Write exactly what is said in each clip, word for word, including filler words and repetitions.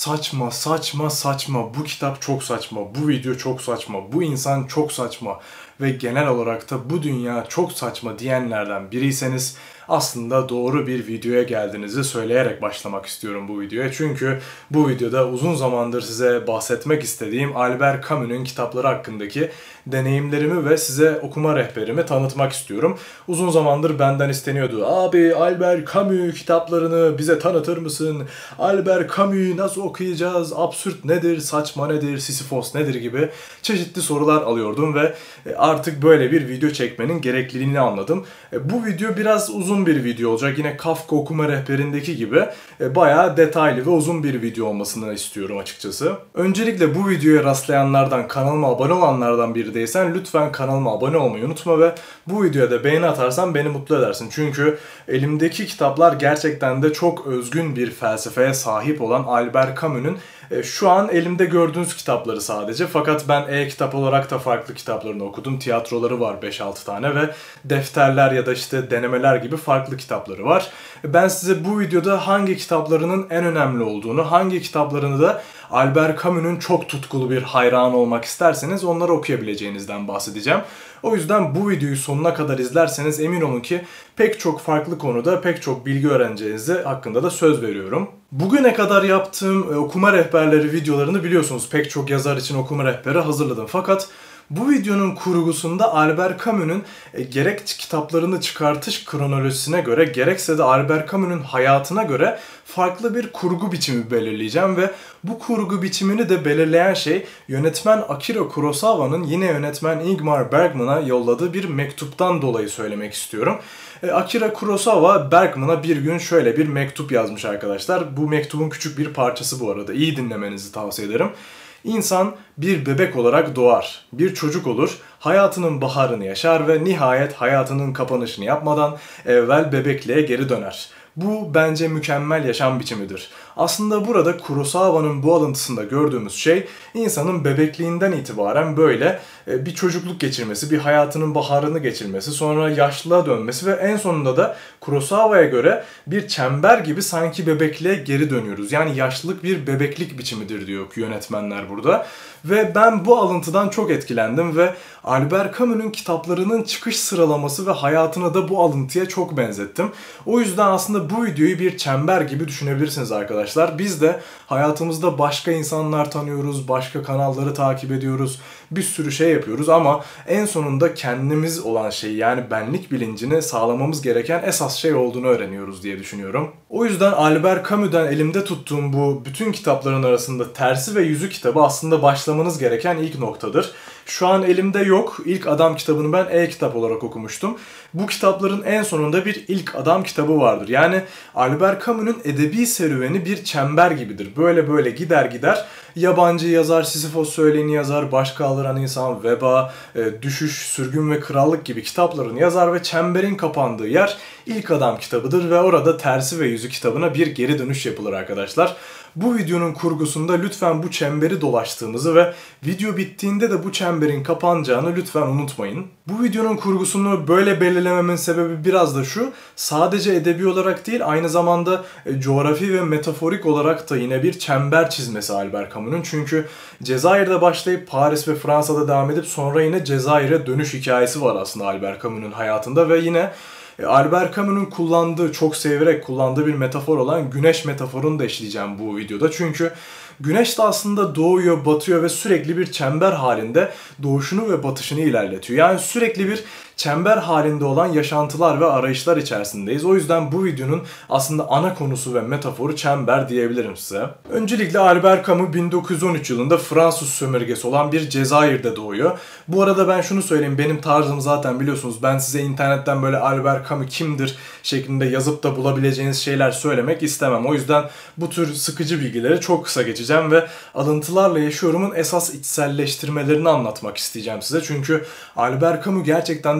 Saçma, saçma, saçma. Bu kitap çok saçma. Bu video çok saçma. Bu insan çok saçma. Ve genel olarak da bu dünya çok saçma diyenlerden biriyseniz aslında doğru bir videoya geldiğinizi söyleyerek başlamak istiyorum bu videoya. Çünkü bu videoda uzun zamandır size bahsetmek istediğim Albert Camus'nun kitapları hakkındaki deneyimlerimi ve size okuma rehberimi tanıtmak istiyorum. Uzun zamandır benden isteniyordu. Abi Albert Camus kitaplarını bize tanıtır mısın? Albert Camus'u nasıl okuyacağız? Absürt nedir? Saçma nedir? Sisifos nedir? Gibi çeşitli sorular alıyordum ve artık böyle bir video çekmenin gerekliliğini anladım. Bu video biraz uzun bir video olacak. Yine Kafka okuma rehberindeki gibi bayağı detaylı ve uzun bir video olmasını istiyorum açıkçası. Öncelikle bu videoya rastlayanlardan, kanalıma abone olanlardan biri değilsen lütfen kanalıma abone olmayı unutma ve bu videoya da beğeni atarsan beni mutlu edersin. Çünkü elimdeki kitaplar gerçekten de çok özgün bir felsefeye sahip olan Albert Camus'nun şu an elimde gördüğünüz kitapları sadece. Fakat ben e-kitap olarak da farklı kitaplarını okudum. Tiyatroları var beş altı tane ve defterler ya da işte denemeler gibi farklı kitapları var. Ben size bu videoda hangi kitaplarının en önemli olduğunu, hangi kitaplarını da Albert Camus'un çok tutkulu bir hayranı olmak isterseniz onları okuyabileceğinizden bahsedeceğim. O yüzden bu videoyu sonuna kadar izlerseniz emin olun ki pek çok farklı konuda pek çok bilgi öğreneceğinize hakkında da söz veriyorum. Bugüne kadar yaptığım okuma rehberleri videolarını biliyorsunuz. Pek çok yazar için okuma rehberi hazırladım. Fakat bu videonun kurgusunda Albert Camus'un e, gerek kitaplarını çıkartış kronolojisine göre gerekse de Albert Camus'un hayatına göre farklı bir kurgu biçimi belirleyeceğim ve bu kurgu biçimini de belirleyen şey yönetmen Akira Kurosawa'nın yine yönetmen Ingmar Bergman'a yolladığı bir mektuptan dolayı söylemek istiyorum. E, Akira Kurosawa Bergman'a bir gün şöyle bir mektup yazmış arkadaşlar. Bu mektubun küçük bir parçası bu arada. İyi dinlemenizi tavsiye ederim. İnsan bir bebek olarak doğar, bir çocuk olur, hayatının baharını yaşar ve nihayet hayatının kapanışını yapmadan evvel bebekliğe geri döner. Bu bence mükemmel yaşam biçimidir. Aslında burada Kurosawa'nın bu alıntısında gördüğümüz şey insanın bebekliğinden itibaren böyle bir çocukluk geçirmesi, bir hayatının baharını geçirmesi, sonra yaşlılığa dönmesi ve en sonunda da Kurosawa'ya göre bir çember gibi sanki bebekliğe geri dönüyoruz. Yani yaşlılık bir bebeklik biçimidir diyor yönetmenler burada. Ve ben bu alıntıdan çok etkilendim ve Albert Camus'un kitaplarının çıkış sıralaması ve hayatını da bu alıntıya çok benzettim. O yüzden aslında bu videoyu bir çember gibi düşünebilirsiniz arkadaşlar. Biz de hayatımızda başka insanlar tanıyoruz, başka kanalları takip ediyoruz, bir sürü şey yapıyoruz ama en sonunda kendimiz olan şey yani benlik bilincini sağlamamız gereken esas şey olduğunu öğreniyoruz diye düşünüyorum. O yüzden Albert Camus'dan elimde tuttuğum bu bütün kitapların arasında Tersi ve Yüzü kitabı aslında başlamanız gereken ilk noktadır. Şu an elimde yok. İlk Adam kitabını ben e-kitap olarak okumuştum. Bu kitapların en sonunda bir ilk Adam kitabı vardır. Yani Albert Camus'un edebi serüveni bir çember gibidir. Böyle böyle gider gider. Yabancı yazar, Sisifos Söyleni yazar, Başkaldıran İnsan, Veba, Düşüş, Sürgün ve Krallık gibi kitaplarını yazar ve çemberin kapandığı yer ilk Adam kitabıdır ve orada Tersi ve Yüzü kitabına bir geri dönüş yapılır arkadaşlar. Bu videonun kurgusunda lütfen bu çemberi dolaştığımızı ve video bittiğinde de bu çemberin kapanacağını lütfen unutmayın. Bu videonun kurgusunu böyle belirlememin sebebi biraz da şu, sadece edebi olarak değil aynı zamanda coğrafi ve metaforik olarak da yine bir çember çizmesi Albert Camus'un. Çünkü Cezayir'de başlayıp Paris ve Fransa'da devam edip sonra yine Cezayir'e dönüş hikayesi var aslında Albert Camus'un hayatında ve yine Albert Camus'un kullandığı, çok severek kullandığı bir metafor olan güneş metaforunu da işleyeceğim bu videoda. Çünkü güneş de aslında doğuyor, batıyor ve sürekli bir çember halinde doğuşunu ve batışını ilerletiyor. Yani sürekli bir çember halinde olan yaşantılar ve arayışlar içerisindeyiz. O yüzden bu videonun aslında ana konusu ve metaforu çember diyebilirim size. Öncelikle Albert Camus bin dokuz yüz on üç yılında Fransız sömürgesi olan bir Cezayir'de doğuyor. Bu arada ben şunu söyleyeyim, benim tarzım zaten biliyorsunuz. Ben size internetten böyle Albert Camus kimdir şeklinde yazıp da bulabileceğiniz şeyler söylemek istemem. O yüzden bu tür sıkıcı bilgileri çok kısa geçeceğim ve alıntılarla yaşıyorumun esas içselleştirmelerini anlatmak isteyeceğim size. Çünkü Albert Camus gerçekten de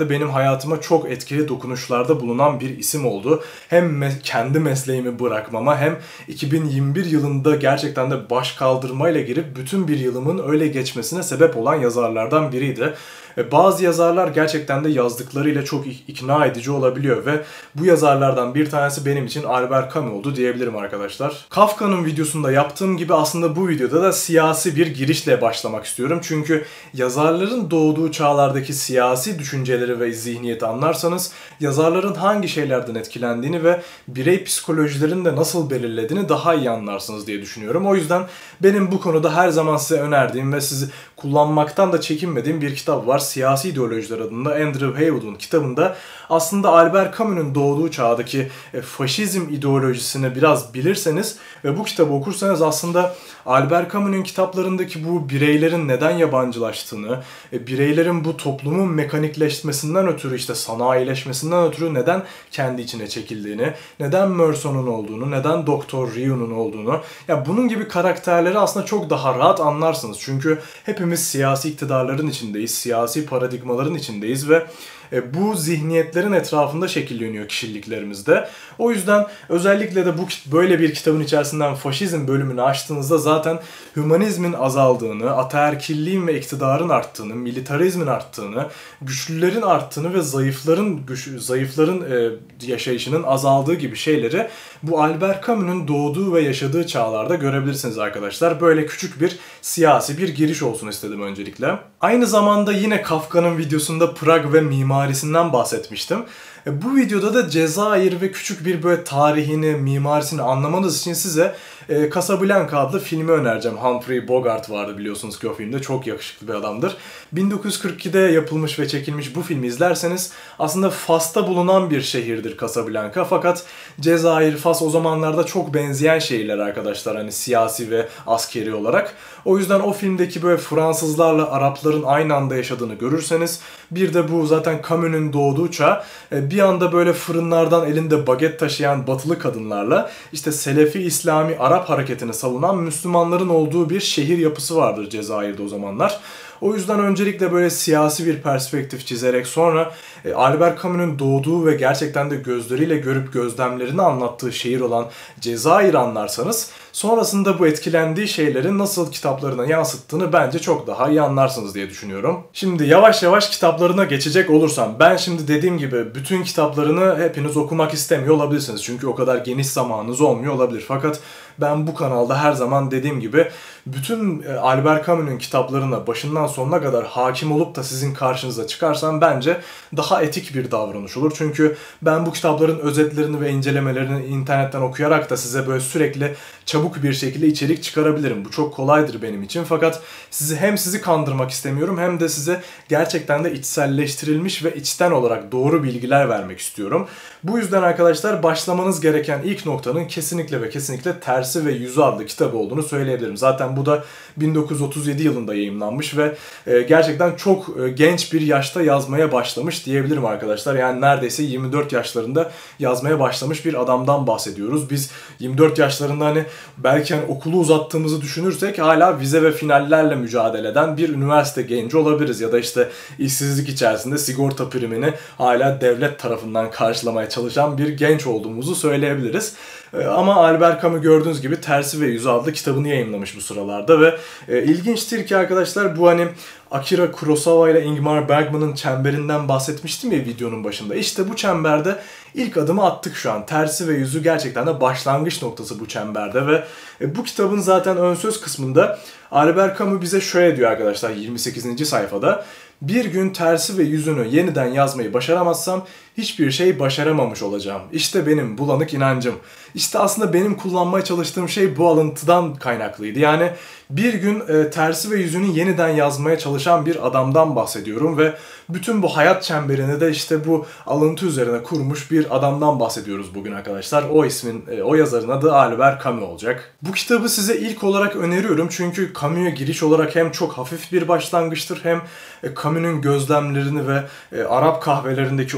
de benim hayatıma çok etkili dokunuşlarda bulunan bir isim oldu. Hem me kendi mesleğimi bırakmama hem iki bin yirmi bir yılında gerçekten de baş kaldırmayla girip bütün bir yılımın öyle geçmesine sebep olan yazarlardan biriydi. Bazı yazarlar gerçekten de yazdıklarıyla çok ikna edici olabiliyor ve bu yazarlardan bir tanesi benim için Albert Camus oldu diyebilirim arkadaşlar. Kafka'nın videosunda yaptığım gibi aslında bu videoda da siyasi bir girişle başlamak istiyorum. Çünkü yazarların doğduğu çağlardaki siyasi düşünceleri ve zihniyeti anlarsanız yazarların hangi şeylerden etkilendiğini ve birey psikolojilerini de nasıl belirlediğini daha iyi anlarsınız diye düşünüyorum. O yüzden benim bu konuda her zaman size önerdiğim ve sizi kullanmaktan da çekinmediğim bir kitap var. Siyasi İdeolojiler adında Andrew Haywood'un kitabında aslında Albert Camus'nun doğduğu çağdaki faşizm ideolojisini biraz bilirseniz ve bu kitabı okursanız aslında Albert Camus'nun kitaplarındaki bu bireylerin neden yabancılaştığını, bireylerin bu toplumun mekanikleşmesinden ötürü, işte sanayileşmesinden ötürü neden kendi içine çekildiğini, neden Merson'un olduğunu, neden Doktor Ryu'nun olduğunu, ya bunun gibi karakterleri aslında çok daha rahat anlarsınız. Çünkü hepimiz siyasi iktidarların içindeyiz, siyasi paradigmaların içindeyiz ve bu zihniyetlerin etrafında şekilleniyor kişiliklerimizde. O yüzden özellikle de bu böyle bir kitabın içerisinden faşizm bölümünü açtığınızda zaten hümanizmin azaldığını, ataerkilliğin ve iktidarın arttığını, militarizmin arttığını, güçlülerin arttığını ve zayıfların güç, zayıfların e, yaşayışının azaldığı gibi şeyleri bu Albert Camus'un doğduğu ve yaşadığı çağlarda görebilirsiniz arkadaşlar. Böyle küçük bir siyasi bir giriş olsun istedim öncelikle. Aynı zamanda yine Kafka'nın videosunda Prag ve mimarisinden bahsetmiştim. Bu videoda da Cezayir ve küçük bir böyle tarihini, mimarisini anlamanız için size e, Casablanca adlı filmi önereceğim. Humphrey Bogart vardı biliyorsunuz ki o filmde. Çok yakışıklı bir adamdır. bin dokuz yüz kırk ikide yapılmış ve çekilmiş bu filmi izlerseniz aslında Fas'ta bulunan bir şehirdir Casablanca. Fakat Cezayir, Fas o zamanlarda çok benzeyen şehirler arkadaşlar. Hani siyasi ve askeri olarak. O yüzden o filmdeki böyle Fransızlarla Arapların aynı anda yaşadığını görürseniz, bir de bu zaten Camus'nun doğduğu çağ, bir anda böyle fırınlardan elinde baget taşıyan batılı kadınlarla işte Selefi İslami Arap hareketini savunan Müslümanların olduğu bir şehir yapısı vardır Cezayir'de o zamanlar. O yüzden öncelikle böyle siyasi bir perspektif çizerek sonra e, Albert Camus'un doğduğu ve gerçekten de gözleriyle görüp gözlemlerini anlattığı şehir olan Cezayir anlarsanız sonrasında bu etkilendiği şeyleri nasıl kitaplarına yansıttığını bence çok daha iyi anlarsınız diye düşünüyorum. Şimdi yavaş yavaş kitaplarına geçecek olursam, ben şimdi dediğim gibi bütün kitaplarını hepiniz okumak istemiyor olabilirsiniz. Çünkü o kadar geniş zamanınız olmuyor olabilir. Fakat ben bu kanalda her zaman dediğim gibi bütün Albert Camus'un kitaplarına başından sonuna kadar hakim olup da sizin karşınıza çıkarsam bence daha etik bir davranış olur. Çünkü ben bu kitapların özetlerini ve incelemelerini internetten okuyarak da size böyle sürekli çabuk bir şekilde içerik çıkarabilirim. Bu çok kolaydır benim için. Fakat sizi hem sizi kandırmak istemiyorum hem de size gerçekten de içselleştirilmiş ve içten olarak doğru bilgiler vermek istiyorum. Bu yüzden arkadaşlar başlamanız gereken ilk noktanın kesinlikle ve kesinlikle Tersi ve Yüzü adlı kitabı olduğunu söyleyebilirim. Zaten bu da bin dokuz yüz otuz yedi yılında yayımlanmış ve gerçekten çok genç bir yaşta yazmaya başlamış diyebilirim arkadaşlar. Yani neredeyse yirmi dört yaşlarında yazmaya başlamış bir adamdan bahsediyoruz. Biz yirmi dört yaşlarında hani belki hani okulu uzattığımızı düşünürsek hala vize ve finallerle mücadele eden bir üniversite genci olabiliriz. Ya da işte işsizlik içerisinde sigorta primini hala devlet tarafından karşılamaya çalışan bir genç olduğumuzu söyleyebiliriz. Ama Albert Camus gördüğünüz gibi Tersi ve Yüzü adlı kitabını yayımlamış bu sıralarda ve e, ilginçtir ki arkadaşlar bu hani Akira Kurosawa ile Ingmar Bergman'ın çemberinden bahsetmiştim ya videonun başında. İşte bu çemberde ilk adımı attık şu an. Tersi ve Yüzü gerçekten de başlangıç noktası bu çemberde ve e, bu kitabın zaten ön söz kısmında Albert Camus bize şöyle diyor arkadaşlar yirmi sekizinci sayfada. Bir gün tersi ve yüzünü yeniden yazmayı başaramazsam hiçbir şey başaramamış olacağım. İşte benim bulanık inancım. İşte aslında benim kullanmaya çalıştığım şey bu alıntıdan kaynaklıydı. Yani bir gün e, tersi ve yüzünü yeniden yazmaya çalışan bir adamdan bahsediyorum ve bütün bu hayat çemberini de işte bu alıntı üzerine kurmuş bir adamdan bahsediyoruz bugün arkadaşlar. O ismin, e, o yazarın adı Albert Camus olacak. Bu kitabı size ilk olarak öneriyorum çünkü Camus'a giriş olarak hem çok hafif bir başlangıçtır hem e, Camus'un gözlemlerini ve e, Arap kahvelerindeki oturuşları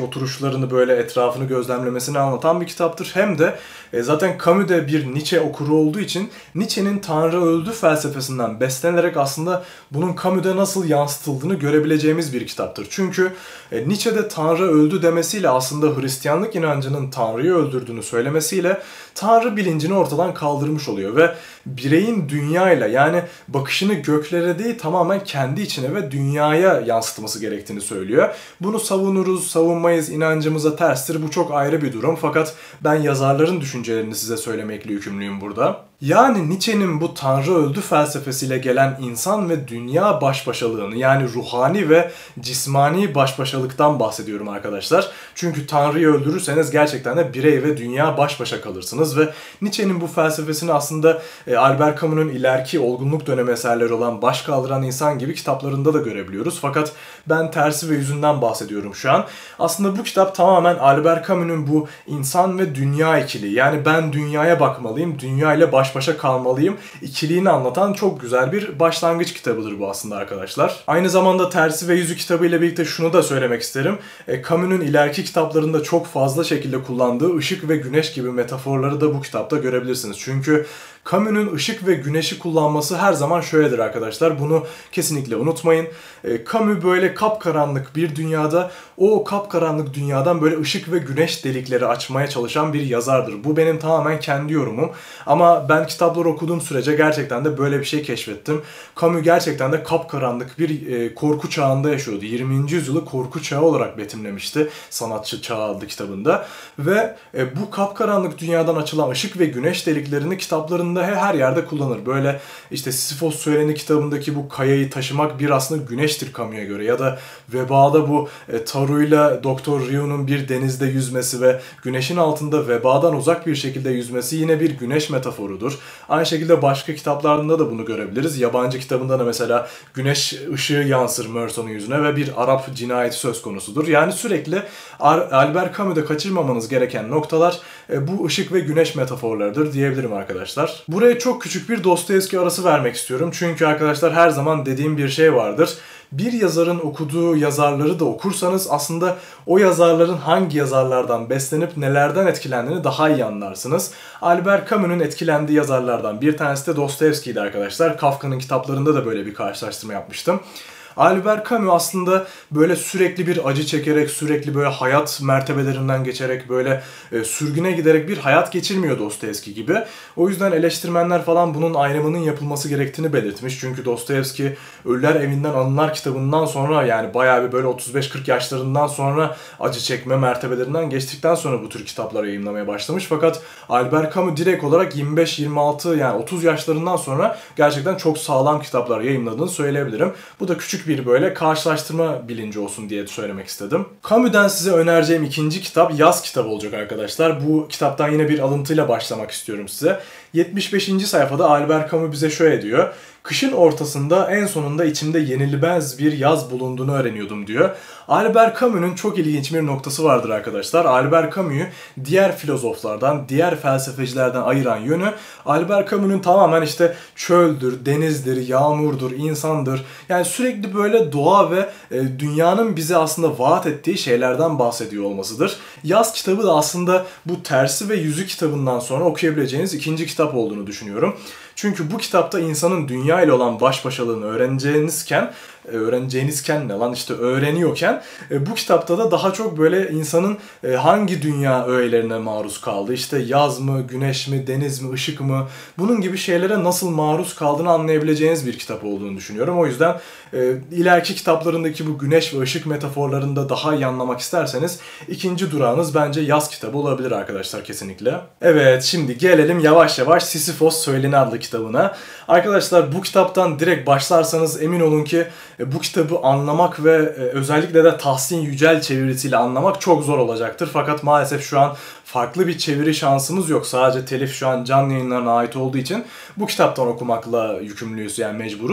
buluşlarını böyle etrafını gözlemlemesini anlatan bir kitaptır. Hem de e, zaten Camus de bir Nietzsche okuru olduğu için Nietzsche'nin Tanrı öldü felsefesinden beslenerek aslında bunun Camus'da nasıl yansıtıldığını görebileceğimiz bir kitaptır. Çünkü e, Nietzsche'de Tanrı öldü demesiyle aslında Hristiyanlık inancının Tanrı'yı öldürdüğünü söylemesiyle Tanrı bilincini ortadan kaldırmış oluyor ve bireyin dünyayla, yani bakışını göklere değil tamamen kendi içine ve dünyaya yansıtması gerektiğini söylüyor. Bunu savunuruz, savunmayız, inancımıza terstir. Bu çok ayrı bir durum. Fakat ben yazarların düşüncelerini size söylemekle yükümlüyüm burada. Yani Nietzsche'nin bu Tanrı öldü felsefesiyle gelen insan ve dünya başbaşalığını, yani ruhani ve cismani başbaşalıktan bahsediyorum arkadaşlar. Çünkü Tanrı'yı öldürürseniz gerçekten de birey ve dünya baş başa kalırsınız ve Nietzsche'nin bu felsefesini aslında Albert Camus'nun ileriki olgunluk dönemi eserleri olan Başkaldıran İnsan gibi kitaplarında da görebiliyoruz. Fakat ben Tersi ve Yüzü'nden bahsediyorum şu an. Aslında bu kitap tamamen Albert Camus'un bu insan ve dünya ikili, yani ben dünyaya bakmalıyım, dünya ile baş başa kalmalıyım ikiliğini anlatan çok güzel bir başlangıç kitabıdır bu aslında arkadaşlar. Aynı zamanda Tersi ve Yüzü kitabı ile birlikte şunu da söylemek isterim. E, Camus'nun ileriki kitaplarında çok fazla şekilde kullandığı ışık ve güneş gibi metaforları da bu kitapta görebilirsiniz. Çünkü Camus'un ışık ve güneşi kullanması her zaman şöyledir arkadaşlar. Bunu kesinlikle unutmayın. E, Camus böyle kapkaranlık bir dünyada o kapkaranlık dünyadan böyle ışık ve güneş delikleri açmaya çalışan bir yazardır. Bu benim tamamen kendi yorumum. Ama ben kitapları okuduğum sürece gerçekten de böyle bir şey keşfettim. Camus gerçekten de kapkaranlık bir e, korku çağında yaşıyordu. yirminci yüzyılı korku çağı olarak betimlemişti Sanatçı Çağı adlı kitabında. Ve e, bu kapkaranlık dünyadan açılan ışık ve güneş deliklerini kitaplarında her yerde kullanır. Böyle işte Sisifos Söyleni kitabındaki bu kayayı taşımak bir aslında güneştir Camus'a göre. Ya da Veba'da bu e, Taru'yla Doktor Ryu'nun bir denizde yüzmesi ve güneşin altında vebadan uzak bir şekilde yüzmesi yine bir güneş metaforudur. Aynı şekilde başka kitaplarında da bunu görebiliriz. Yabancı kitabında da mesela güneş ışığı yansır Merson'un yüzüne ve bir Arap cinayeti söz konusudur. Yani sürekli Albert Camus'da kaçırmamanız gereken noktalar e, bu ışık ve güneş metaforlarıdır diyebilirim arkadaşlar. Buraya çok küçük bir Dostoyevski arası vermek istiyorum. Çünkü arkadaşlar her zaman dediğim bir şey vardır. Bir yazarın okuduğu yazarları da okursanız aslında o yazarların hangi yazarlardan beslenip nelerden etkilendiğini daha iyi anlarsınız. Albert Camus'un etkilendiği yazarlardan bir tanesi de Dostoyevski'ydi arkadaşlar. Kafka'nın kitaplarında da böyle bir karşılaştırma yapmıştım. Albert Camus aslında böyle sürekli bir acı çekerek, sürekli böyle hayat mertebelerinden geçerek, böyle e, sürgüne giderek bir hayat geçirmiyor Dostoyevski gibi. O yüzden eleştirmenler falan bunun ayrımının yapılması gerektiğini belirtmiş. Çünkü Dostoyevski Ölüler Evinden Anılar kitabından sonra, yani bayağı bir böyle otuz beş kırk yaşlarından sonra acı çekme mertebelerinden geçtikten sonra bu tür kitapları yayınlamaya başlamış. Fakat Albert Camus direkt olarak yirmi beş yirmi altı yani otuz yaşlarından sonra gerçekten çok sağlam kitaplar yayınladığını söyleyebilirim. Bu da küçük bir böyle karşılaştırma bilinci olsun diye söylemek istedim. Camus'den size önereceğim ikinci kitap yaz kitabı olacak arkadaşlar. Bu kitaptan yine bir alıntıyla başlamak istiyorum size. yetmiş beşinci sayfada Albert Camus bize şöyle diyor. Kışın ortasında en sonunda içimde yenilmez bir yaz bulunduğunu öğreniyordum diyor. Albert Camus'un çok ilginç bir noktası vardır arkadaşlar. Albert Camus'u diğer filozoflardan, diğer felsefecilerden ayıran yönü Albert Camus'un tamamen işte çöldür, denizdir, yağmurdur, insandır. Yani sürekli böyle doğa ve e, dünyanın bize aslında vaat ettiği şeylerden bahsediyor olmasıdır. Yaz kitabı da aslında bu Tersi ve Yüzü kitabından sonra okuyabileceğiniz ikinci kitap olduğunu düşünüyorum. Çünkü bu kitapta insanın dünya ile olan baş başalığını öğreneceğinizken, öğreneceğinizken ne lan işte öğreniyorken bu kitapta da daha çok böyle insanın hangi dünya öğelerine maruz kaldı, işte yaz mı, güneş mi, deniz mi, ışık mı, bunun gibi şeylere nasıl maruz kaldığını anlayabileceğiniz bir kitap olduğunu düşünüyorum. O yüzden ileriki kitaplarındaki bu güneş ve ışık metaforlarını da daha iyi anlamak isterseniz ikinci durağınız bence yaz kitabı olabilir arkadaşlar kesinlikle. Evet, şimdi gelelim yavaş yavaş Sisifos Söyleni adlı kitabına. Arkadaşlar bu kitaptan direkt başlarsanız emin olun ki bu kitabı anlamak ve özellikle de Tahsin Yücel çevirisiyle anlamak çok zor olacaktır. Fakat maalesef şu an farklı bir çeviri şansımız yok. Sadece telif şu an canlı yayınlarına ait olduğu için bu kitaptan okumakla yükümlüyüz, yani mecburuz.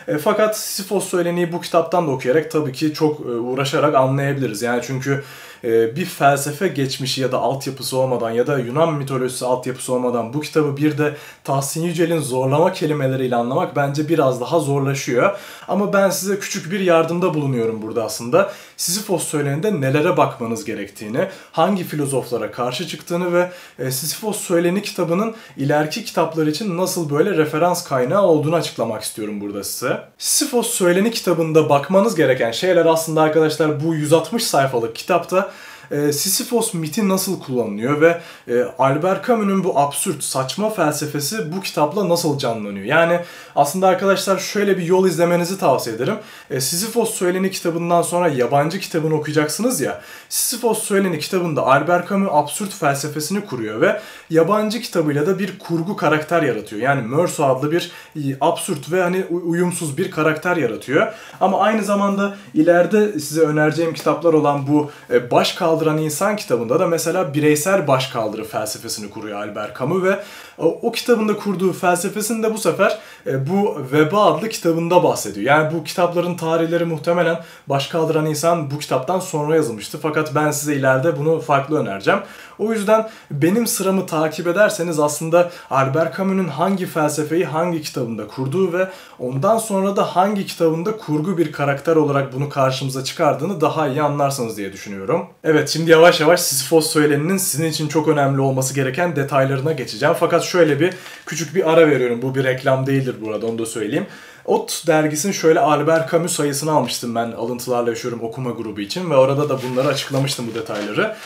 E, fakat Sisifos Söyleni'yi bu kitaptan da okuyarak tabii ki çok e, uğraşarak anlayabiliriz. Yani çünkü e, bir felsefe geçmişi ya da altyapısı olmadan ya da Yunan mitolojisi altyapısı olmadan bu kitabı bir de Tahsin Yücel'in zorlama kelimeleriyle anlamak bence biraz daha zorlaşıyor. Ama ben size küçük bir yardımda bulunuyorum burada aslında. Sisifos Söyleni'nde nelere bakmanız gerektiğini, hangi filozoflara karşı çıktığını ve e, Sisifos Söyleni kitabının ileriki kitaplar için nasıl böyle referans kaynağı olduğunu açıklamak istiyorum burada size. Sisifos Söyleni kitabında bakmanız gereken şeyler aslında arkadaşlar bu yüz altmış sayfalık kitapta E, Sisifos miti nasıl kullanılıyor ve e, Albert Camus'nun bu absürt, saçma felsefesi bu kitapla nasıl canlanıyor? Yani aslında arkadaşlar şöyle bir yol izlemenizi tavsiye ederim. E, Sisifos Söyleni kitabından sonra Yabancı kitabını okuyacaksınız ya. Sisifos Söyleni kitabında Albert Camus absürt felsefesini kuruyor ve Yabancı kitabıyla da bir kurgu karakter yaratıyor. Yani Meursault adlı bir absürt ve hani uyumsuz bir karakter yaratıyor. Ama aynı zamanda ileride size önereceğim kitaplar olan bu e, Başkaldıran İnsan kitabında da mesela bireysel başkaldırı felsefesini kuruyor Albert Camus ve o, o kitabında kurduğu felsefesini de bu sefer e, bu Veba adlı kitabında bahsediyor. Yani bu kitapların tarihleri muhtemelen Başkaldıran İnsan bu kitaptan sonra yazılmıştı. Fakat ben size ileride bunu farklı önereceğim. O yüzden benim sıramı takip ederseniz aslında Albert Camus'un hangi felsefeyi hangi kitabında kurduğu ve ondan sonra da hangi kitabında kurgu bir karakter olarak bunu karşımıza çıkardığını daha iyi anlarsınız diye düşünüyorum. Evet, şimdi yavaş yavaş Sisifos Söyleni'nin sizin için çok önemli olması gereken detaylarına geçeceğim. Fakat şöyle bir küçük bir ara veriyorum. Bu bir reklam değildir burada, onu da söyleyeyim. Ot dergisinin şöyle Albert Camus sayısını almıştım ben Alıntılarla Yaşıyorum okuma grubu için ve orada da bunları açıklamıştım, bu detayları.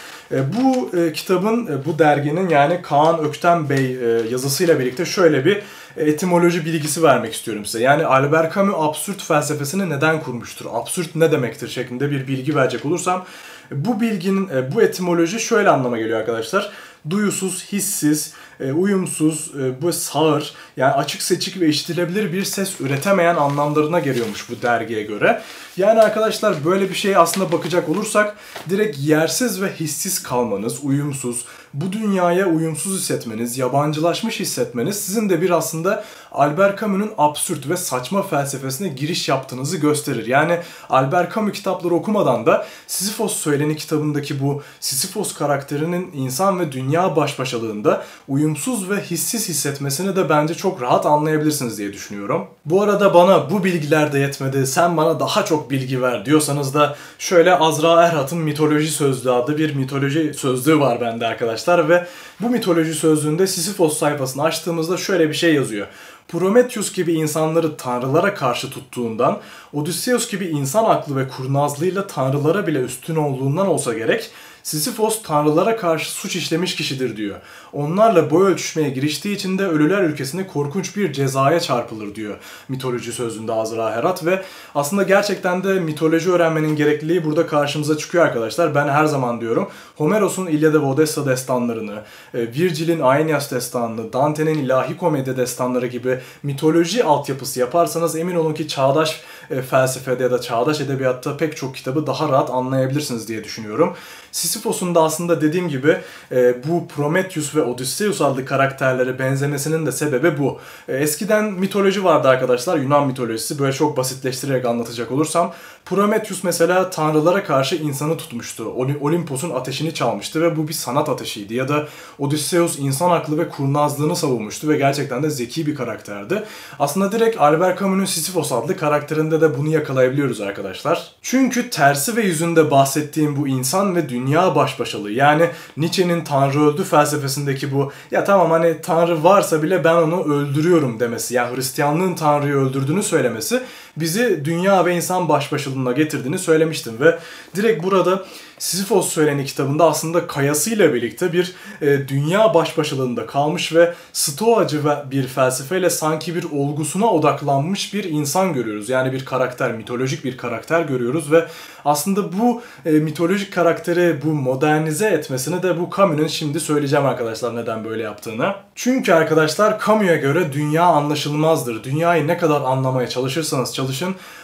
Bu e, kitabın, e, bu derginin yani Kaan Ökten Bey e, yazısıyla birlikte şöyle bir etimoloji bilgisi vermek istiyorum size. Yani Albert Camus absürt felsefesini neden kurmuştur? Absürt ne demektir şeklinde bir bilgi verecek olursam, bu bilginin, bu etimoloji şöyle anlama geliyor arkadaşlar. Duyusuz, hissiz, uyumsuz, bu sağır, yani açık seçik ve işitilebilir bir ses üretemeyen anlamlarına geliyormuş bu dergiye göre. Yani arkadaşlar böyle bir şeye aslında bakacak olursak direkt yersiz ve hissiz kalmanız, uyumsuz, bu dünyaya uyumsuz hissetmeniz, yabancılaşmış hissetmeniz sizin de bir aslında Albert Camus'un absürt ve saçma felsefesine giriş yaptığınızı gösterir. Yani Albert Camus kitapları okumadan da Sisifos Söyleni kitabındaki bu Sisifos karakterinin insan ve dünya başbaşalığında uyumsuz ve hissiz hissetmesini de bence çok rahat anlayabilirsiniz diye düşünüyorum. Bu arada bana bu bilgiler de yetmedi, sen bana daha çok bilgi ver diyorsanız da şöyle Azra Erhat'ın Mitoloji Sözlüğü adlı bir mitoloji sözlüğü var bende arkadaşlar ve bu mitoloji sözlüğünde Sisifos sayfasını açtığımızda şöyle bir şey yazıyor. Prometheus gibi insanları tanrılara karşı tuttuğundan, Odysseus gibi insan aklı ve kurnazlığıyla tanrılara bile üstün olduğundan olsa gerek, Sisifos tanrılara karşı suç işlemiş kişidir diyor. Onlarla boy ölçüşmeye giriştiği için de ölüler ülkesinde korkunç bir cezaya çarpılır diyor mitoloji sözünde Azra Erhat ve aslında gerçekten de mitoloji öğrenmenin gerekliliği burada karşımıza çıkıyor arkadaşlar. Ben her zaman diyorum, Homeros'un İlyada ve Odessa destanlarını, Virgil'in Aeneas destanını, Dante'nin İlahi Komedi destanları gibi mitoloji altyapısı yaparsanız emin olun ki çağdaş felsefede ya da çağdaş edebiyatta pek çok kitabı daha rahat anlayabilirsiniz diye düşünüyorum. Sisifos'un da aslında dediğim gibi e, bu Prometheus ve Odysseus adlı karakterlere benzemesinin de sebebi bu. E, eskiden mitoloji vardı arkadaşlar, Yunan mitolojisi, böyle çok basitleştirerek anlatacak olursam. Prometheus mesela tanrılara karşı insanı tutmuştu. Olimpos'un ateşini çalmıştı ve bu bir sanat ateşiydi. Ya da Odysseus insan aklı ve kurnazlığını savunmuştu ve gerçekten de zeki bir karakterdi. Aslında direkt Albert Camus'un Sisifos adlı karakterinde de bunu yakalayabiliyoruz arkadaşlar. Çünkü Tersi ve Yüzü'nde bahsettiğim bu insan ve dünya başbaşalığı, yani Nietzsche'nin Tanrı öldü felsefesindeki bu, ya tamam hani Tanrı varsa bile ben onu öldürüyorum demesi, yani Hristiyanlığın Tanrı'yı öldürdüğünü söylemesi bizi dünya ve insan başbaşalığına getirdiğini söylemiştim ve direkt burada Sisifos Söyleni kitabında aslında kayasıyla birlikte bir e, dünya başbaşalığında kalmış ve stoacı bir felsefeyle sanki bir olgusuna odaklanmış bir insan görüyoruz. Yani bir karakter, mitolojik bir karakter görüyoruz ve aslında bu e, mitolojik karakteri bu modernize etmesini de bu Camus'un şimdi söyleyeceğim arkadaşlar neden böyle yaptığını. Çünkü arkadaşlar Camus'a göre dünya anlaşılmazdır. Dünyayı ne kadar anlamaya çalışırsanız çalışın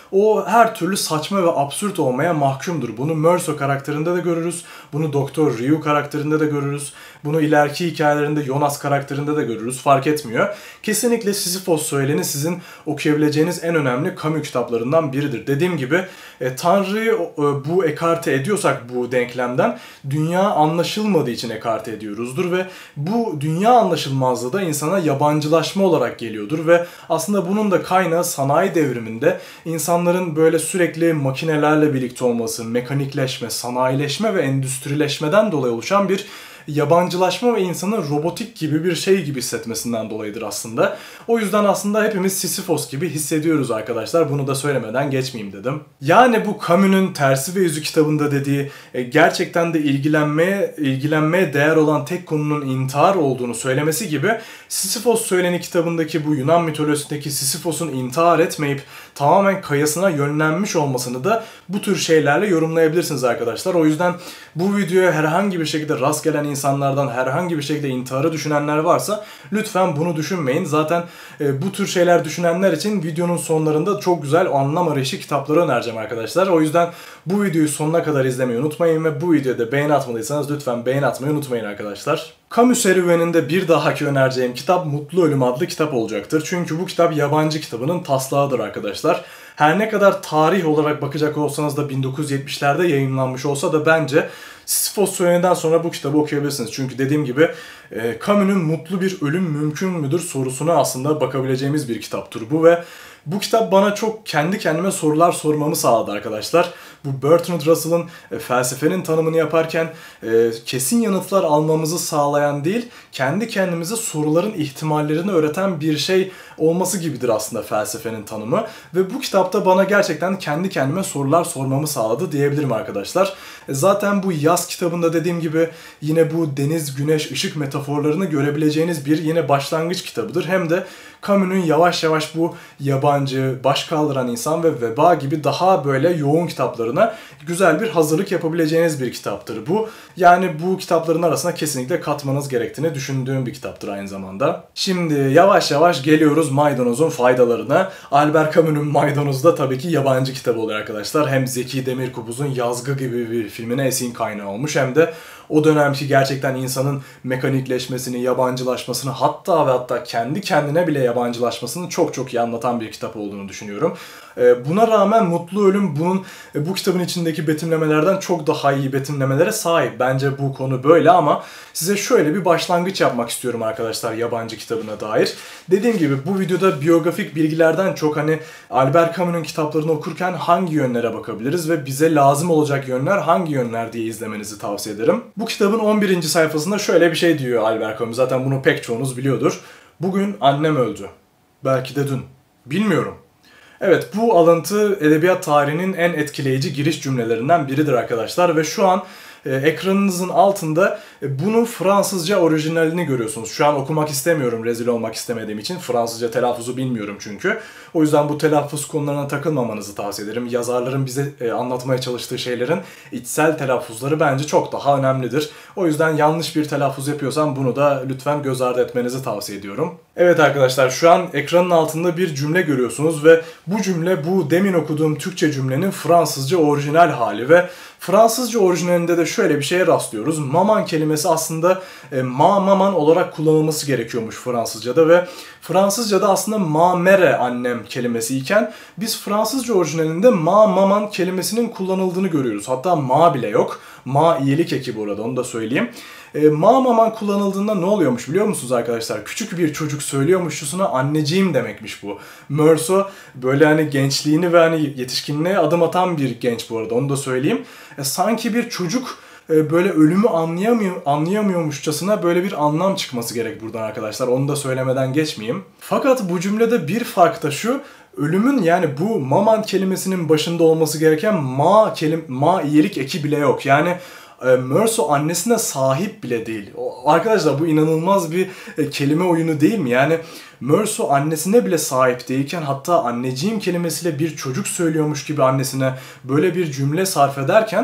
o her türlü saçma ve absürt olmaya mahkumdur. Bunu Meursault karakterinde de görürüz. Bunu Doktor Rieu karakterinde de görürüz. Bunu ileriki hikayelerinde Jonas karakterinde de görürüz. Fark etmiyor. Kesinlikle Sisifos Söyleni sizin okuyabileceğiniz en önemli Camus kitaplarından biridir. Dediğim gibi e, Tanrı'yı e, bu ekarte ediyorsak bu denklemden dünya anlaşılmadığı için ekarte ediyoruzdur ve bu dünya anlaşılmazlığı da insana yabancılaşma olarak geliyordur ve aslında bunun da kaynağı sanayi devriminde insanların böyle sürekli makinelerle birlikte olması, mekanikleşme, sanayileşme ve endüstrileşmeden dolayı oluşan bir yabancılaşma ve insanın robotik gibi bir şey gibi hissetmesinden dolayıdır aslında. O yüzden aslında hepimiz Sisifos gibi hissediyoruz arkadaşlar. Bunu da söylemeden geçmeyeyim dedim. Yani bu Camus'nun Tersi ve Yüzü kitabında dediği gerçekten de ilgilenmeye ilgilenmeye değer olan tek konunun intihar olduğunu söylemesi gibi Sisifos Söyleni kitabındaki bu Yunan mitolojisindeki Sisifos'un intihar etmeyip tamamen kayasına yönlenmiş olmasını da bu tür şeylerle yorumlayabilirsiniz arkadaşlar. O yüzden bu videoya herhangi bir şekilde rast gelen insanlardan herhangi bir şekilde intiharı düşünenler varsa lütfen bunu düşünmeyin. Zaten e, bu tür şeyler düşünenler için videonun sonlarında çok güzel anlam arayışı kitapları önereceğim arkadaşlar. O yüzden bu videoyu sonuna kadar izlemeyi unutmayın ve bu videoda beğeni atmadıysanız lütfen beğeni atmayı unutmayın arkadaşlar. Camus serüveninde bir dahaki önereceğim kitap Mutlu Ölüm adlı kitap olacaktır. Çünkü bu kitap yabancı kitabının taslağıdır arkadaşlar. Her ne kadar tarih olarak bakacak olsanız da bin dokuz yüz yetmişlerde yayınlanmış olsa da bence Sisifos Söyleni'den sonra bu kitabı okuyabilirsiniz. Çünkü dediğim gibi e, Camus'nun mutlu bir ölüm mümkün müdür sorusuna aslında bakabileceğimiz bir kitaptır bu ve bu kitap bana çok kendi kendime sorular sormamı sağladı arkadaşlar. Bu Bertrand Russell'ın e, felsefenin tanımını yaparken e, kesin yanıtlar almamızı sağlayan değil, kendi kendimize soruların ihtimallerini öğreten bir şey olması gibidir aslında felsefenin tanımı. Ve bu kitapta bana gerçekten kendi kendime sorular sormamı sağladı diyebilirim arkadaşlar. E, zaten bu yaz kitabında dediğim gibi yine bu deniz, güneş, ışık metaforlarını görebileceğiniz bir yine başlangıç kitabıdır. Hem de Camus'nun yavaş yavaş bu Yabancı, Başkaldıran İnsan ve Veba gibi daha böyle yoğun kitaplarına güzel bir hazırlık yapabileceğiniz bir kitaptır bu. Yani bu kitapların arasına kesinlikle katmanız gerektiğini düşündüğüm bir kitaptır aynı zamanda. Şimdi yavaş yavaş geliyoruz maydanozun faydalarına. Albert Camus'nun Maydanoz da tabii ki yabancı kitabı oluyor arkadaşlar. Hem Zeki Demirkubuz'un Yazgı gibi bir filmine esin kaynağı olmuş hem de o dönemki gerçekten insanın mekanikleşmesini, yabancılaşmasını hatta ve hatta kendi kendine bile yabancılaşmasını çok çok iyi anlatan bir kitap olduğunu düşünüyorum. Buna rağmen Mutlu Ölüm bunun bu kitabın içindeki betimlemelerden çok daha iyi betimlemelere sahip. Bence bu konu böyle ama size şöyle bir başlangıç yapmak istiyorum arkadaşlar yabancı kitabına dair. Dediğim gibi bu videoda biyografik bilgilerden çok hani Albert Camus'un kitaplarını okurken hangi yönlere bakabiliriz ve bize lazım olacak yönler hangi yönler diye izlemenizi tavsiye ederim. Bu kitabın on birinci sayfasında şöyle bir şey diyor Albert Camus. Zaten bunu pek çoğunuz biliyordur. Bugün annem öldü. Belki de dün. Bilmiyorum. Evet, bu alıntı edebiyat tarihinin en etkileyici giriş cümlelerinden biridir arkadaşlar ve şu an e, ekranınızın altında e, bunun Fransızca orijinalini görüyorsunuz. Şu an okumak istemiyorum rezil olmak istemediğim için. Fransızca telaffuzu bilmiyorum çünkü. O yüzden bu telaffuz konularına takılmamanızı tavsiye ederim. Yazarların bize e, anlatmaya çalıştığı şeylerin içsel telaffuzları bence çok daha önemlidir. O yüzden yanlış bir telaffuz yapıyorsam bunu da lütfen göz ardı etmenizi tavsiye ediyorum. Evet arkadaşlar şu an ekranın altında bir cümle görüyorsunuz ve bu cümle bu demin okuduğum Türkçe cümlenin Fransızca orijinal hali ve Fransızca orijinalinde de şöyle bir şeye rastlıyoruz. Maman kelimesi aslında e, ma maman olarak kullanılması gerekiyormuş Fransızca'da ve Fransızca'da aslında ma mere annem kelimesi iken biz Fransızca orijinalinde ma maman kelimesinin kullanıldığını görüyoruz. Hatta ma bile yok. Ma iyilik eki burada onu da söyleyeyim. E, ma maman kullanıldığında ne oluyormuş biliyor musunuz arkadaşlar? Küçük bir çocuk söylüyormuşçasına anneciğim demekmiş bu. Meursault böyle hani gençliğini ve hani yetişkinliğe adım atan bir genç bu arada onu da söyleyeyim. E, sanki bir çocuk e, böyle ölümü anlayamıyor, anlayamıyormuşçasına böyle bir anlam çıkması gerek buradan arkadaşlar. Onu da söylemeden geçmeyeyim. Fakat bu cümlede bir fark da şu. Ölümün yani bu maman kelimesinin başında olması gereken ma kelim ma iyilik eki bile yok. Yani e, Meursault annesine sahip bile değil. O, arkadaşlar bu inanılmaz bir e, kelime oyunu değil mi? Yani Meursault annesine bile sahip değilken hatta anneciğim kelimesiyle bir çocuk söylüyormuş gibi annesine böyle bir cümle sarf ederken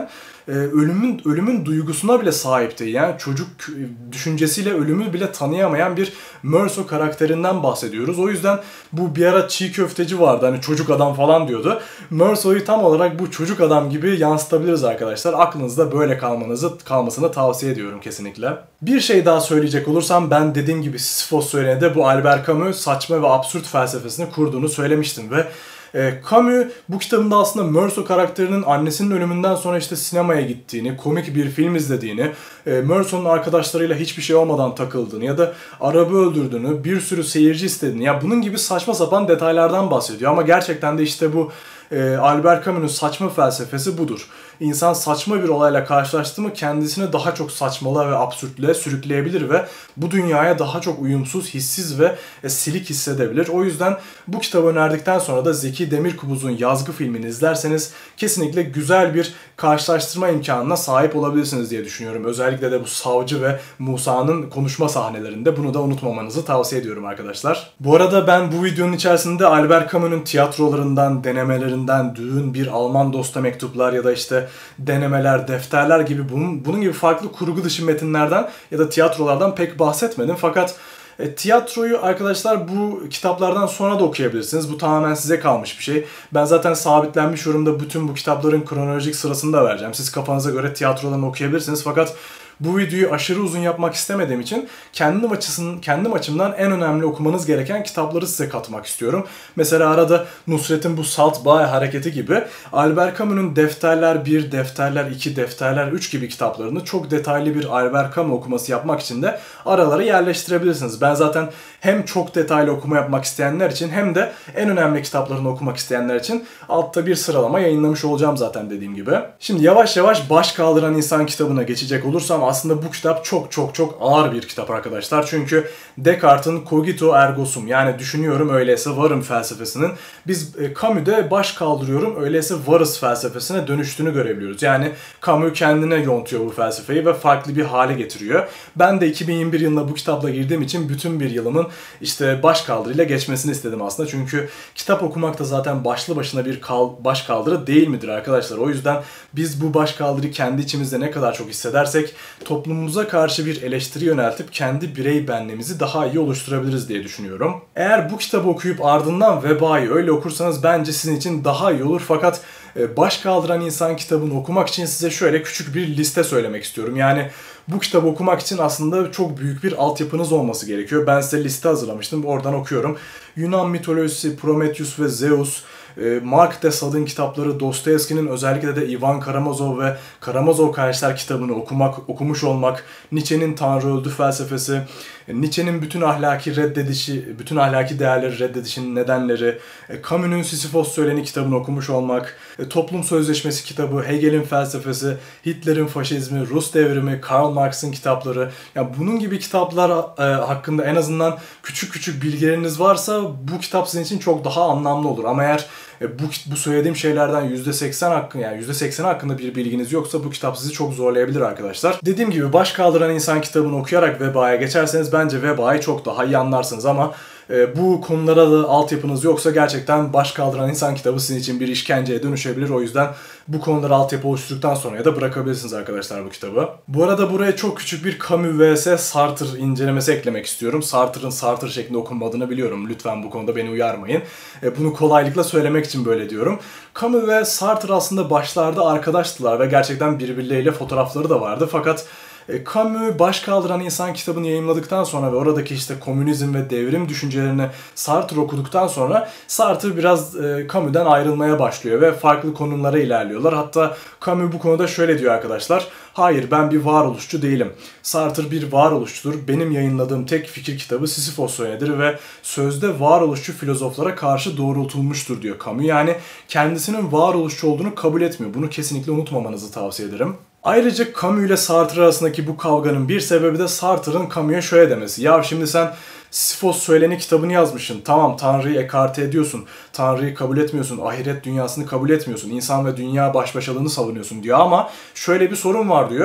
e, ölümün ölümün duygusuna bile sahip değil. Yani çocuk düşüncesiyle ölümü bile tanıyamayan bir Meursault karakterinden bahsediyoruz. O yüzden bu bir ara çiğ köfteci vardı, hani çocuk adam falan diyordu. Meursault'u tam olarak bu çocuk adam gibi yansıtabiliriz arkadaşlar. Aklınızda böyle kalmanızı kalmasını tavsiye ediyorum kesinlikle. Bir şey daha söyleyecek olursam, ben dediğim gibi Sisifos Söyleni'de bu Albert Camus saçma ve absürt felsefesini kurduğunu söylemiştim ve E, Camus bu kitabında aslında Meursault karakterinin annesinin ölümünden sonra işte sinemaya gittiğini, komik bir film izlediğini, e, Meursault'un arkadaşlarıyla hiçbir şey olmadan takıldığını ya da arabı öldürdüğünü, bir sürü seyirci istediğini, ya bunun gibi saçma sapan detaylardan bahsediyor. Ama gerçekten de işte bu e, Albert Camus'un saçma felsefesi budur. İnsan saçma bir olayla karşılaştı mı kendisini daha çok saçmalığa ve absürtlüğe sürükleyebilir ve bu dünyaya daha çok uyumsuz, hissiz ve e, silik hissedebilir. O yüzden bu kitabı önerdikten sonra da Zeki Demirkubuz'un Yazgı filmini izlerseniz kesinlikle güzel bir karşılaştırma imkanına sahip olabilirsiniz diye düşünüyorum. Özellikle de bu savcı ve Musa'nın konuşma sahnelerinde bunu da unutmamanızı tavsiye ediyorum arkadaşlar. Bu arada ben bu videonun içerisinde Albert Camus'un tiyatrolarından, denemelerinden, Düğün-Bir, Alman Dosta Mektuplar ya da işte denemeler, defterler gibi bunun, bunun gibi farklı kurgu dışı metinlerden ya da tiyatrolardan pek bahsetmedim. Fakat E, tiyatroyu arkadaşlar bu kitaplardan sonra da okuyabilirsiniz. Bu tamamen size kalmış bir şey. Ben zaten sabitlenmiş yorumda bütün bu kitapların kronolojik sırasını da vereceğim. Siz kafanıza göre tiyatrolarını okuyabilirsiniz. Fakat bu videoyu aşırı uzun yapmak istemediğim için kendim açısından, kendim açımdan en önemli okumanız gereken kitapları size katmak istiyorum. Mesela arada Nusret'in bu Salt Bay hareketi gibi, Albert Camus'un Defterler bir, Defterler iki, Defterler üç gibi kitaplarını çok detaylı bir Albert Camus okuması yapmak için de aralara yerleştirebilirsiniz. Ben zaten hem çok detaylı okuma yapmak isteyenler için hem de en önemli kitaplarını okumak isteyenler için altta bir sıralama yayınlamış olacağım zaten dediğim gibi. Şimdi yavaş yavaş Başkaldıran İnsan kitabına geçecek olursam, aslında bu kitap çok çok çok ağır bir kitap arkadaşlar. Çünkü Descartes'in cogito ergo sum, yani düşünüyorum öyleyse varım felsefesinin biz e, Camus'de baş kaldırıyorum öyleyse varız felsefesine dönüştüğünü görebiliyoruz. Yani Camus kendine yontuyor bu felsefeyi ve farklı bir hale getiriyor. Ben de iki bin yirmi bir yılında bu kitapla girdiğim için bütün bir yılımın işte baş kaldırıyla geçmesini istedim aslında. Çünkü kitap okumak da zaten başlı başına bir kal baş kaldırı değil midir arkadaşlar? O yüzden biz bu baş kaldırıyı kendi içimizde ne kadar çok hissedersek toplumumuza karşı bir eleştiri yöneltip kendi birey benliğimizi daha iyi oluşturabiliriz diye düşünüyorum. Eğer bu kitabı okuyup ardından Veba'yı öyle okursanız bence sizin için daha iyi olur. Fakat Başkaldıran İnsan kitabını okumak için size şöyle küçük bir liste söylemek istiyorum. Yani bu kitabı okumak için aslında çok büyük bir altyapınız olması gerekiyor. Ben size liste hazırlamıştım. Oradan okuyorum. Yunan mitolojisi, Prometheus ve Zeus, Mark de Sade'ın kitapları, Dostoyevski'nin özellikle de Ivan Karamazov ve Karamazov kardeşler kitabını okumak, okumuş olmak, Nietzsche'nin Tanrı öldü felsefesi, Nietzsche'nin bütün ahlaki reddedişi, bütün ahlaki değerleri reddedişinin nedenleri, Camus'nun Sisifos Söyleni kitabını okumuş olmak, Toplum Sözleşmesi kitabı, Hegel'in felsefesi, Hitler'in faşizmi, Rus devrimi, Karl Marx'ın kitapları. Yani bunun gibi kitaplar e, hakkında en azından küçük küçük bilgileriniz varsa bu kitap sizin için çok daha anlamlı olur. Ama eğer e, bu bu söylediğim şeylerden yüzde seksen hakkında yani yüzde seksen hakkında bir bilginiz yoksa bu kitap sizi çok zorlayabilir arkadaşlar. Dediğim gibi Başkaldıran İnsan kitabını okuyarak Veba'ya geçerseniz bence Veba'yı çok daha iyi anlarsınız ama e, bu konulara da altyapınız yoksa gerçekten Başkaldıran İnsan kitabı sizin için bir işkenceye dönüşebilir. O yüzden bu konulara altyapı oluşturduktan sonra ya da bırakabilirsiniz arkadaşlar bu kitabı. Bu arada buraya çok küçük bir Camus vs Sartre incelemesi eklemek istiyorum. Sartre'ın Sartre şeklinde okunmadığını biliyorum. Lütfen bu konuda beni uyarmayın. E, bunu kolaylıkla söylemek için böyle diyorum. Camus ve Sartre aslında başlarda arkadaştılar ve gerçekten birbirleriyle fotoğrafları da vardı. Fakat Camus Başkaldıran İnsan kitabını yayımladıktan sonra ve oradaki işte komünizm ve devrim düşüncelerini Sartre okuduktan sonra Sartre biraz e, Camus'dan ayrılmaya başlıyor ve farklı konumlara ilerliyorlar. Hatta Camus bu konuda şöyle diyor arkadaşlar: hayır, ben bir varoluşçu değilim. Sartre bir varoluşçudur. Benim yayınladığım tek fikir kitabı Sisifos Söyleni'dir ve sözde varoluşçu filozoflara karşı doğrultulmuştur diyor Camus. Yani kendisinin varoluşçu olduğunu kabul etmiyor. Bunu kesinlikle unutmamanızı tavsiye ederim. Ayrıca Camus ile Sartre arasındaki bu kavganın bir sebebi de Sartre'ın Camus'a şöyle demesi: ya şimdi sen Sisifos Söyleni kitabını yazmışsın. Tamam, Tanrı'yı ekarte ediyorsun. Tanrı'yı kabul etmiyorsun. Ahiret dünyasını kabul etmiyorsun. İnsan ve dünya baş başalığını savunuyorsun diyor ama şöyle bir sorun var diyor.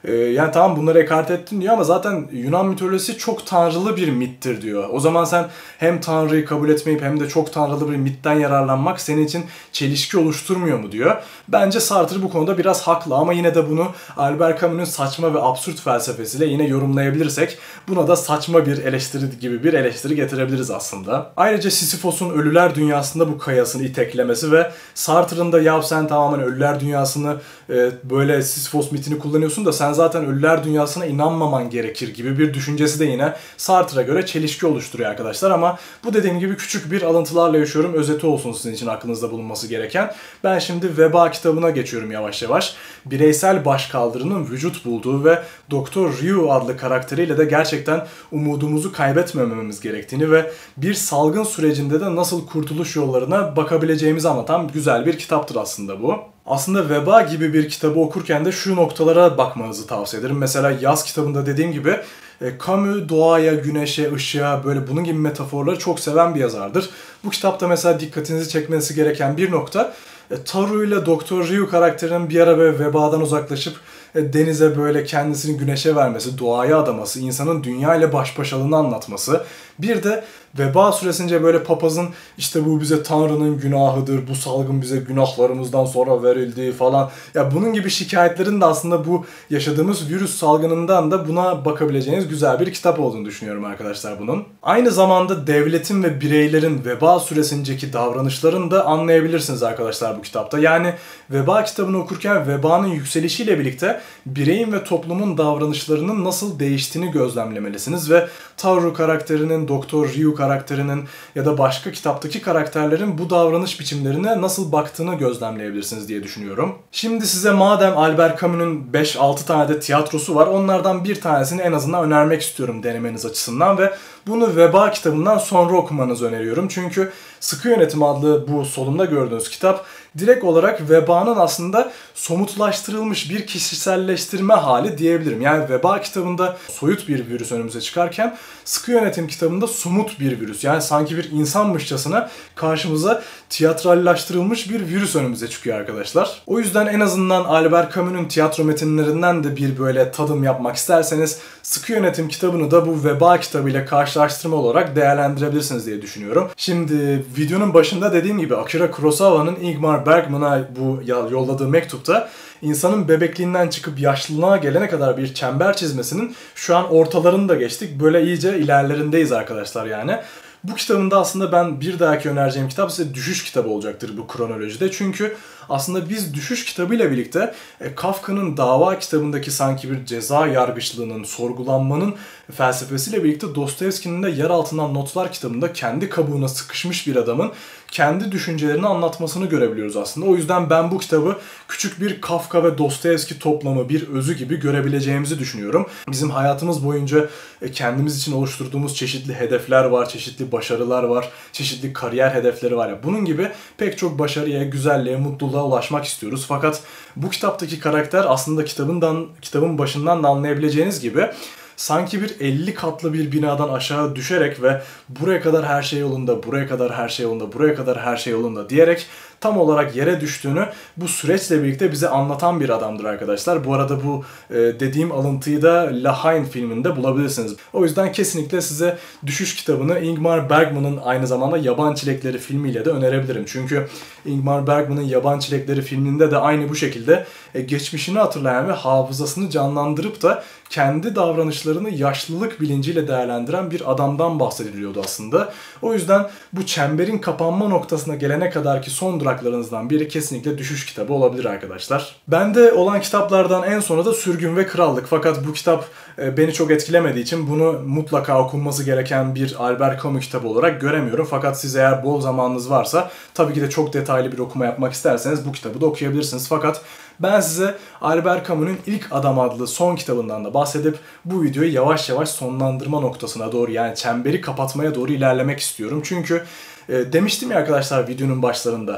Ee, yani tamam bunları ekart ettin diyor ama zaten Yunan mitolojisi çok tanrılı bir mittir diyor. O zaman sen hem tanrıyı kabul etmeyip hem de çok tanrılı bir mitten yararlanmak senin için çelişki oluşturmuyor mu diyor. Bence Sartre bu konuda biraz haklı ama yine de bunu Albert Camus'nun saçma ve absürt felsefesiyle yine yorumlayabilirsek buna da saçma bir eleştiri gibi bir eleştiri getirebiliriz aslında. Ayrıca Sisifos'un ölüler dünyasında bu kayasını iteklemesi ve Sartre'ın da ya sen tamamen ölüler dünyasını e, böyle Sisifos mitini kullanıyorsun da sen zaten ölüler dünyasına inanmaman gerekir gibi bir düşüncesi de yine Sartre'a göre çelişki oluşturuyor arkadaşlar ama bu dediğim gibi küçük bir alıntılarla yaşıyorum. Özeti olsun sizin için aklınızda bulunması gereken. Ben şimdi Veba kitabına geçiyorum yavaş yavaş. Bireysel başkaldırının vücut bulduğu ve Doktor Ryu adlı karakteriyle de gerçekten umudumuzu kaybetmememiz gerektiğini ve bir salgın sürecinde de nasıl kurtuluş yollarına bakabileceğimizi anlatan güzel bir kitaptır aslında bu. Aslında Veba gibi bir kitabı okurken de şu noktalara bakmanızı tavsiye ederim. Mesela yaz kitabında dediğim gibi Camus doğaya, güneşe, ışığa böyle bunun gibi metaforları çok seven bir yazardır. Bu kitapta mesela dikkatinizi çekmesi gereken bir nokta Taru ile Doktor Ryu karakterinin bir ara böyle vebadan uzaklaşıp denize böyle kendisini güneşe vermesi, doğaya adaması, insanın dünya ile baş başalığını anlatması. Bir de veba süresince böyle papazın işte bu bize Tanrı'nın günahıdır, bu salgın bize günahlarımızdan sonra verildi falan. Ya bunun gibi şikayetlerin de aslında bu yaşadığımız virüs salgınından da buna bakabileceğiniz güzel bir kitap olduğunu düşünüyorum arkadaşlar bunun. Aynı zamanda devletin ve bireylerin veba süresindeki davranışlarını da anlayabilirsiniz arkadaşlar bu kitapta. Yani veba kitabını okurken vebanın yükselişiyle birlikte bireyin ve toplumun davranışlarının nasıl değiştiğini gözlemlemelisiniz ve Taru karakterinin, Doktor Ryu karakterinin ya da başka kitaptaki karakterlerin bu davranış biçimlerine nasıl baktığını gözlemleyebilirsiniz diye düşünüyorum. Şimdi size madem Albert Camus'nun beş altı tane de tiyatrosu var, onlardan bir tanesini en azından önermek istiyorum denemeniz açısından ve bunu Veba kitabından sonra okumanızı öneriyorum. Çünkü Sıkı Yönetim adlı bu solumda gördüğünüz kitap direkt olarak vebanın aslında somutlaştırılmış bir kişiselleştirme hali diyebilirim. Yani Veba kitabında soyut bir virüs önümüze çıkarken Sıkı Yönetim kitabında somut bir virüs. Yani sanki bir insanmışçasına karşımıza tiyatrallaştırılmış bir virüs önümüze çıkıyor arkadaşlar. O yüzden en azından Albert Camus'un tiyatro metinlerinden de bir böyle tadım yapmak isterseniz Sıkı Yönetim kitabını da bu Veba kitabıyla karşılaştırma olarak değerlendirebilirsiniz diye düşünüyorum. Şimdi videonun başında dediğim gibi Akira Kurosawa'nın Ingmar Bergman'a bu yolladığı mektupta insanın bebekliğinden çıkıp yaşlılığa gelene kadar bir çember çizmesinin şu an ortalarını da geçtik. Böyle iyice ilerlerindeyiz arkadaşlar yani. Bu kitabında aslında ben bir dahaki önereceğim kitap size Düşüş kitabı olacaktır bu kronolojide. Çünkü aslında biz Düşüş kitabıyla birlikte e, Kafka'nın Dava kitabındaki sanki bir ceza yargıçlığının, sorgulanmanın felsefesiyle birlikte Dostoyevski'nin de Yer Altından Notlar kitabında kendi kabuğuna sıkışmış bir adamın kendi düşüncelerini anlatmasını görebiliyoruz aslında. O yüzden ben bu kitabı küçük bir Kafka ve Dostoyevski toplamı, bir özü gibi görebileceğimizi düşünüyorum. Bizim hayatımız boyunca kendimiz için oluşturduğumuz çeşitli hedefler var, çeşitli başarılar var, çeşitli kariyer hedefleri var. Ya bunun gibi pek çok başarıya, güzelliğe, mutluluğa ulaşmak istiyoruz. Fakat bu kitaptaki karakter aslında kitabından, kitabın başından da anlayabileceğiniz gibi sanki bir elli katlı bir binadan aşağı düşerek ve buraya kadar her şey yolunda, buraya kadar her şey yolunda, buraya kadar her şey yolunda diyerek tam olarak yere düştüğünü bu süreçle birlikte bize anlatan bir adamdır arkadaşlar. Bu arada bu e, dediğim alıntıyı da Lahain filminde bulabilirsiniz. O yüzden kesinlikle size Düşüş kitabını Ingmar Bergman'ın aynı zamanda Yaban Çilekleri filmiyle de önerebilirim. Çünkü Ingmar Bergman'ın Yaban Çilekleri filminde de aynı bu şekilde e, geçmişini hatırlayan ve hafızasını canlandırıp da kendi davranışlarını yaşlılık bilinciyle değerlendiren bir adamdan bahsediliyordu aslında. O yüzden bu çemberin kapanma noktasına gelene kadarki son duraklarınızdan biri kesinlikle Düşüş kitabı olabilir arkadaşlar. Bende olan kitaplardan en sonu da Sürgün ve Krallık. Fakat bu kitap beni çok etkilemediği için bunu mutlaka okunması gereken bir Albert Camus kitabı olarak göremiyorum. Fakat siz eğer bol zamanınız varsa tabii ki de çok detaylı bir okuma yapmak isterseniz bu kitabı da okuyabilirsiniz. Fakat ben size Albert Camus'un İlk Adam adlı son kitabından da bahsedip bu videoyu yavaş yavaş sonlandırma noktasına doğru, yani çemberi kapatmaya doğru ilerlemek istiyorum. Çünkü e, demiştim ya arkadaşlar videonun başlarında,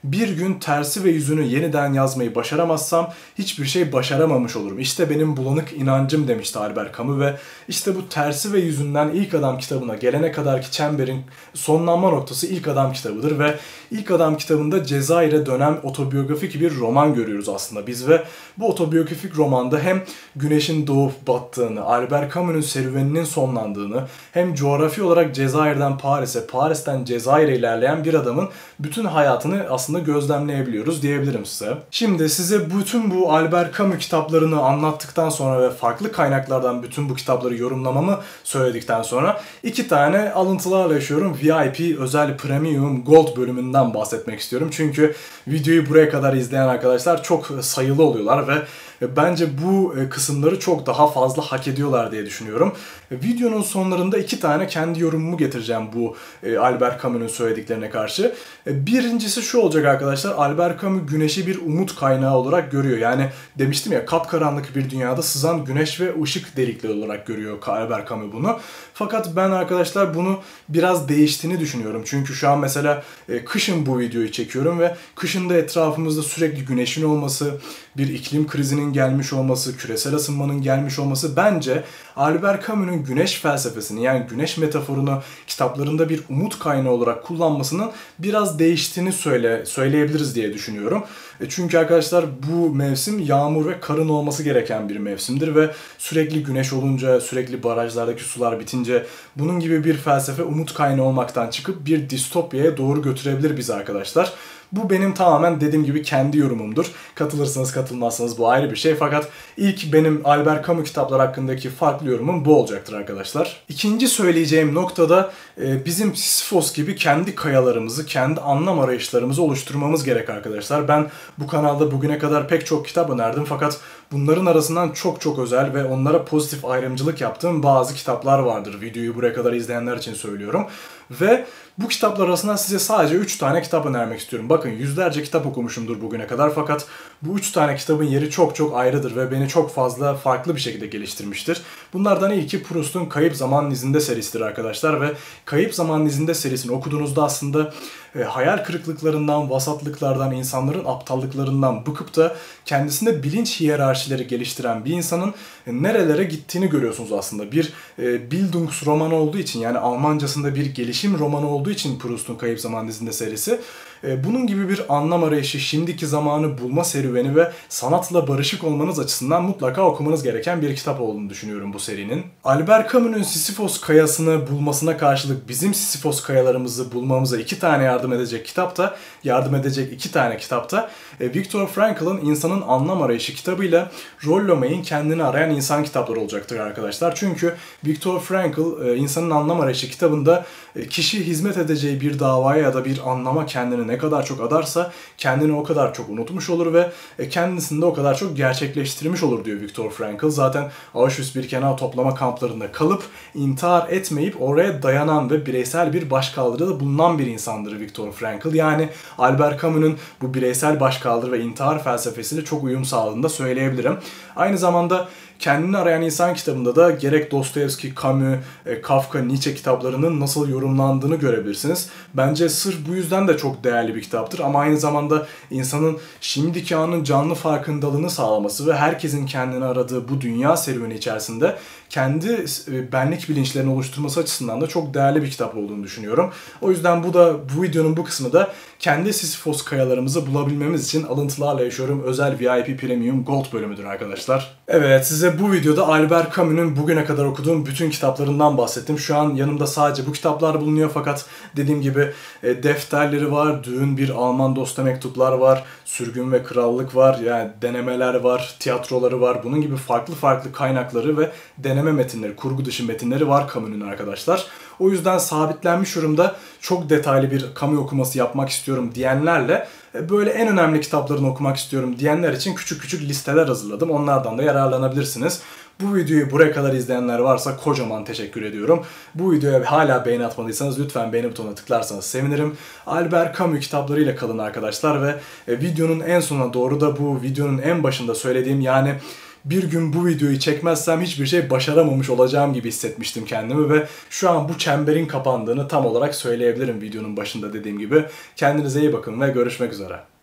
bir gün Tersi ve Yüzünü yeniden yazmayı başaramazsam hiçbir şey başaramamış olurum. İşte benim bulanık inancım demişti Albert Camus ve işte bu Tersi ve Yüzünden İlk Adam kitabına gelene kadarki çemberin sonlanma noktası İlk Adam kitabıdır ve İlk Adam kitabında Cezayir'e dönen otobiyografik bir roman görüyoruz aslında biz ve bu otobiyografik romanda hem güneşin doğup battığını, Albert Camus'nun serüveninin sonlandığını, hem coğrafi olarak Cezayir'den Paris'e, Paris'ten Cezayir'e ilerleyen bir adamın bütün hayatını aslında gözlemleyebiliyoruz diyebilirim size. Şimdi size bütün bu Albert Camus kitaplarını anlattıktan sonra ve farklı kaynaklardan bütün bu kitapları yorumlamamı söyledikten sonra iki tane alıntılarla yaşıyorum. V I P, özel, premium, gold bölümünden bahsetmek istiyorum. Çünkü videoyu buraya kadar izleyen arkadaşlar çok sayılı oluyorlar ve bence bu kısımları çok daha fazla hak ediyorlar diye düşünüyorum. Videonun sonlarında iki tane kendi yorumumu getireceğim bu Albert Camus'un söylediklerine karşı. Birincisi şu olacak arkadaşlar, Albert Camus güneşi bir umut kaynağı olarak görüyor. Yani demiştim ya, kapkaranlık bir dünyada sızan güneş ve ışık delikleri olarak görüyor Albert Camus bunu. Fakat ben arkadaşlar bunu biraz değiştiğini düşünüyorum. Çünkü şu an mesela kışın bu videoyu çekiyorum ve kışın da etrafımızda sürekli güneşin olması, bir iklim krizinin gelmiş olması, küresel ısınmanın gelmiş olması bence Albert Camus'un güneş felsefesini, yani güneş metaforunu kitaplarında bir umut kaynağı olarak kullanmasının biraz değiştiğini söyle, söyleyebiliriz diye düşünüyorum. Çünkü arkadaşlar bu mevsim yağmur ve karın olması gereken bir mevsimdir ve sürekli güneş olunca, sürekli barajlardaki sular bitince bunun gibi bir felsefe umut kaynağı olmaktan çıkıp bir distopyaya doğru götürebilir bizi arkadaşlar. Bu benim tamamen dediğim gibi kendi yorumumdur. Katılırsanız katılmazsanız bu ayrı bir şey. Fakat ilk benim Albert Camus kitaplar hakkındaki farklı yorumum bu olacaktır arkadaşlar. İkinci söyleyeceğim noktada bizim Sisifos gibi kendi kayalarımızı, kendi anlam arayışlarımızı oluşturmamız gerek arkadaşlar. Ben bu kanalda bugüne kadar pek çok kitap önerdim fakat bunların arasından çok çok özel ve onlara pozitif ayrımcılık yaptığım bazı kitaplar vardır. Videoyu buraya kadar izleyenler için söylüyorum. Ve bu kitaplar arasından size sadece üç tane kitap önermek istiyorum. Bakın yüzlerce kitap okumuşumdur bugüne kadar fakat bu üç tane kitabın yeri çok çok ayrıdır ve beni çok fazla farklı bir şekilde geliştirmiştir. Bunlardan ilki Proust'un Kayıp Zamanın İzinde serisidir arkadaşlar ve Kayıp Zamanın İzinde serisini okuduğunuzda aslında e, hayal kırıklıklarından, vasatlıklardan, insanların aptallıklarından bıkıp da kendisinde bilinç hiyerarşileri geliştiren bir insanın e, nerelere gittiğini görüyorsunuz aslında. Bir e, Bildungs romanı olduğu için, yani Almancasında bir gelişim romanı olduğu için Proust'un Kayıp Zamanın İzinde serisi, bunun gibi bir anlam arayışı, şimdiki zamanı bulma serüveni ve sanatla barışık olmanız açısından mutlaka okumanız gereken bir kitap olduğunu düşünüyorum bu serinin. Albert Camus'un Sisifos kayasını bulmasına karşılık bizim Sisifos kayalarımızı bulmamıza iki tane yardım edecek kitapta, yardım edecek iki tane kitapta Viktor Frankl'ın İnsanın Anlam Arayışı kitabıyla Rollo May'in Kendini Arayan İnsan kitapları olacaktır arkadaşlar. Çünkü Viktor Frankl İnsanın Anlam Arayışı kitabında kişi hizmet edeceği bir davaya ya da bir anlama kendini ne kadar çok adarsa kendini o kadar çok unutmuş olur ve kendisini de o kadar çok gerçekleştirmiş olur diyor Viktor Frankl. Zaten Auschwitz-Birkenau toplama kamplarında kalıp intihar etmeyip oraya dayanan ve bireysel bir başkaldırıda bulunan bir insandır Viktor Frankl. Yani Albert Camus'un bu bireysel başkaldırı ve intihar felsefesiyle çok uyum sağladığını da söyleyebilirim. Aynı zamanda Kendini Arayan İnsan kitabında da gerek Dostoyevski, Camus, Kafka, Nietzsche kitaplarının nasıl yorumlandığını görebilirsiniz. Bence sırf bu yüzden de çok değerli bir kitaptır ama aynı zamanda insanın şimdiki anın canlı farkındalığını sağlaması ve herkesin kendini aradığı bu dünya serüveni içerisinde kendi benlik bilinçlerini oluşturması açısından da çok değerli bir kitap olduğunu düşünüyorum. O yüzden bu da bu videonun bu kısmı da kendi Sisifos kayalarımızı bulabilmemiz için alıntılarla yaşıyorum özel V I P Premium Gold bölümüdür arkadaşlar. Evet, size bu videoda Albert Camus'un bugüne kadar okuduğum bütün kitaplarından bahsettim. Şu an yanımda sadece bu kitaplar bulunuyor fakat dediğim gibi defterleri var, Düğün-Bir Alman dosta mektuplar var, Sürgün ve Krallık var, yani denemeler var, tiyatroları var. Bunun gibi farklı farklı kaynakları ve deneme metinleri, kurgu dışı metinleri var Camus'un arkadaşlar. O yüzden sabitlenmiş yorumda çok detaylı bir Camus okuması yapmak istiyorum diyenlerle böyle en önemli kitaplarını okumak istiyorum diyenler için küçük küçük listeler hazırladım. Onlardan da yararlanabilirsiniz. Bu videoyu buraya kadar izleyenler varsa kocaman teşekkür ediyorum. Bu videoya hala beğeni atmadıysanız lütfen beğeni butonuna tıklarsanız sevinirim. Albert Camus kitaplarıyla kalın arkadaşlar ve videonun en sonuna doğru da bu videonun en başında söylediğim, yani bir gün bu videoyu çekmezsem hiçbir şey başaramamış olacağım gibi hissetmiştim kendimi ve şu an bu çemberin kapandığını tam olarak söyleyebilirim videonun başında dediğim gibi. Kendinize iyi bakın ve görüşmek üzere.